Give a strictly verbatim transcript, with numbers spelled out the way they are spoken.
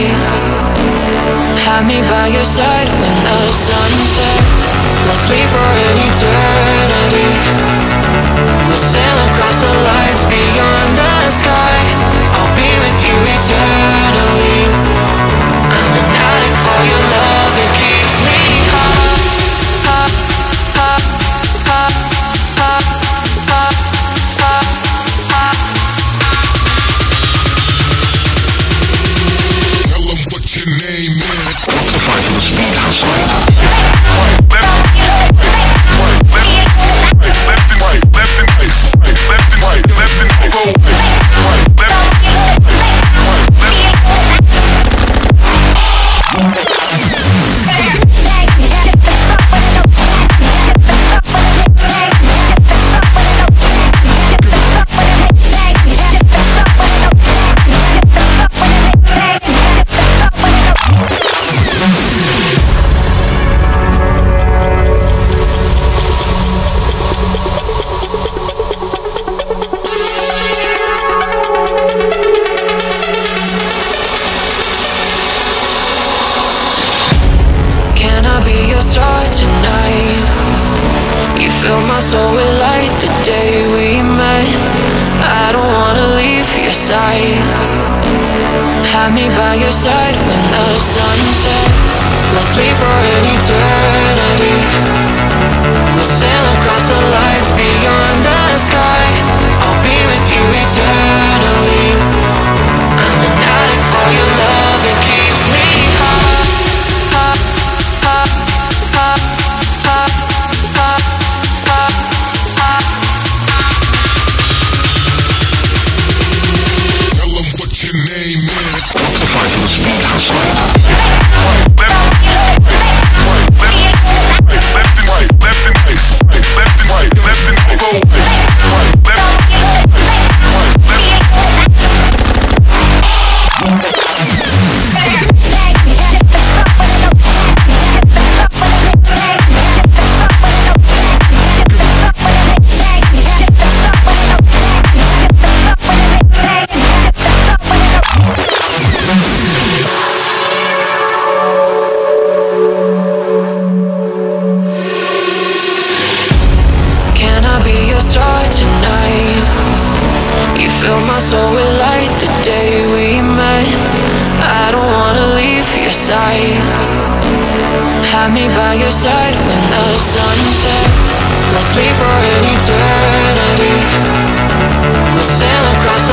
Have me by your side when the sun sets. Let's leave for an eternity. We'll sail across the lights beyond the sky. I'll be with you eternally. I'm an addict for your love, it keeps me high, high, high, high, high, high, high, high. Tell them what your name is. Fight for the speed hustle. Fill my soul with light the day we met. I don't wanna leave your side. Have me by your side when the sun sets. Let's leave for an eternity. We'll sail across the lights beyond the sky. I'll be with you eternally. I'm an addict for your love, it keeps me high, high, high, high, high, high. Fight for the speed hustle. Fill my soul with light the day we met. I don't wanna leave your side. Have me by your side when the sun sets. Let's leave for an eternity. We'll sail across the